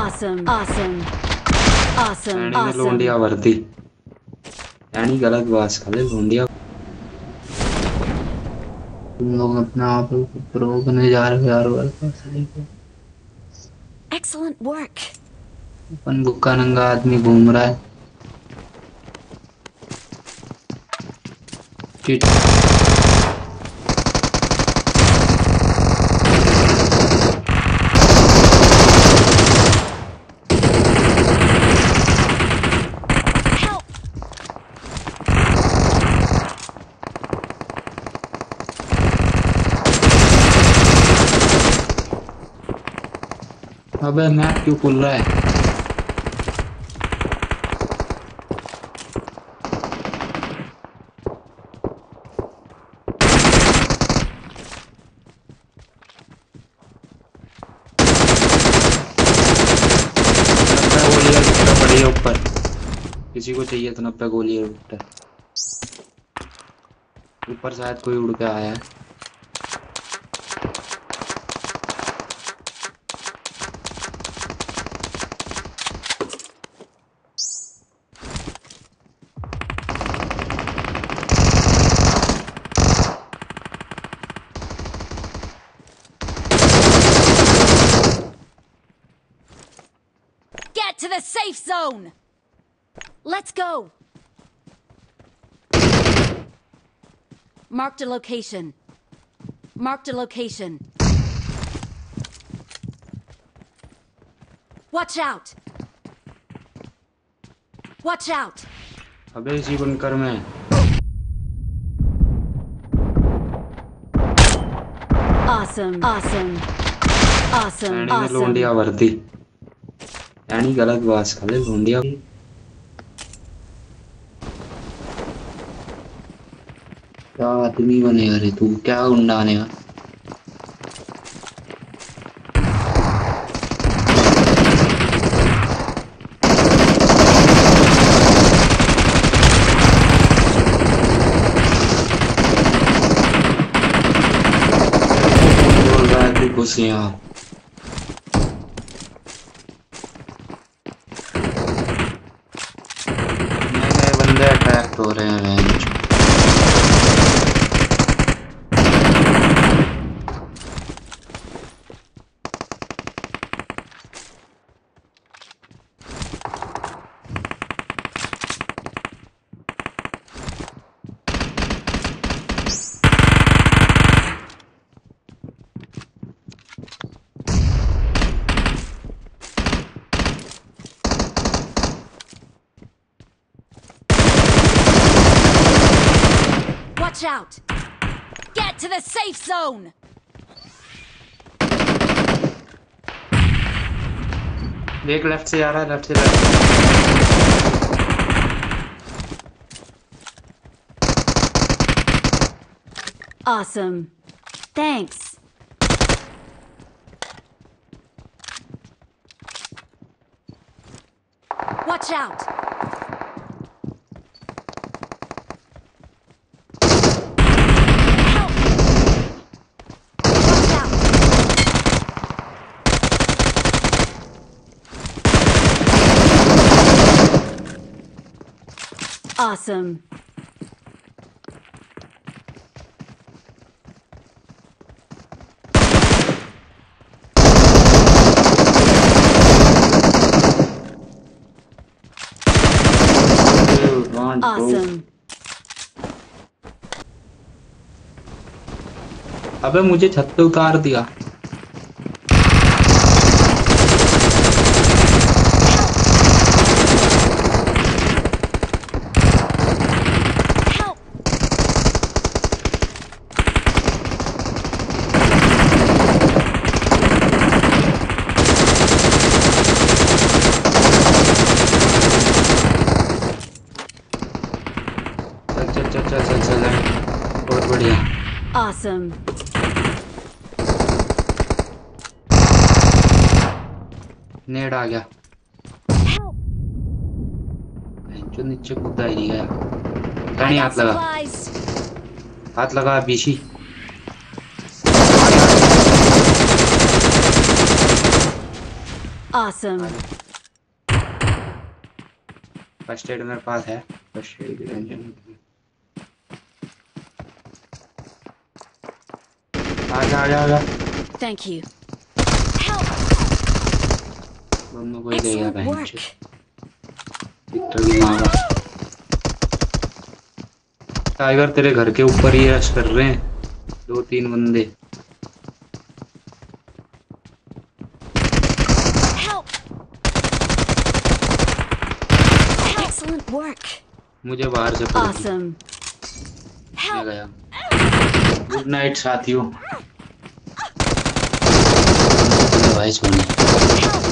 Awesome. Awesome. Awesome. मैंने लोंडिया वर्दी यानी गलत बात साले लोंडिया। तुम लोग अपना आप प्रो बने जा रहे हो यार वाले। Excellent work. अपन बुक्का नंगा आदमी घूम रहा है। अबे मैप क्यों खुल रहा है? बढ़िया ऊपर किसी को चाहिए तो 90 गोली है ऊपर शायद कोई उड़ के आया है। To the safe zone. Let's go. Marked a location. Marked a location. Watch out. Watch out. अबे इसी बंकर में Awesome. Awesome. Awesome. मैंने लोंडिया वर्दी यानी गलत बात साले लोंडिया। क्या आदमी बनेगा रे तू? क्या गुंडा बनेगा? बोल रहा है तू घुसिया। अटैक हो रहे हैं। Watch out! Get to the safe zone! देख लेफ्ट से आ रहा है, लेफ्ट से left. Awesome. Thanks. Watch out! Awesome. Awesome. अबे मुझे छत पे उतार दिया। चल बहुत बढ़िया। Awesome. नेड आ गया। जो नीचे कूदा ही गया। कहीं हाथ लगा, हाथ लगा बीशी। Awesome. फर्स्ट एड मेरे पास है, फर्स्ट एड की टेंशन मत लो। आजा। Thank you. Help. दोनों कोई देगा Excellent बहन work. चो। विक्टर की माँ का टाइगर तेरे घर के ऊपर ही रश कर रहे हैं 2-3 बंदे। Help. Excellent work. मुझे बाहर से पड़ गई। Awesome. मैं Help. गया। गुड नाइट साथियों। भाई सोने। Help.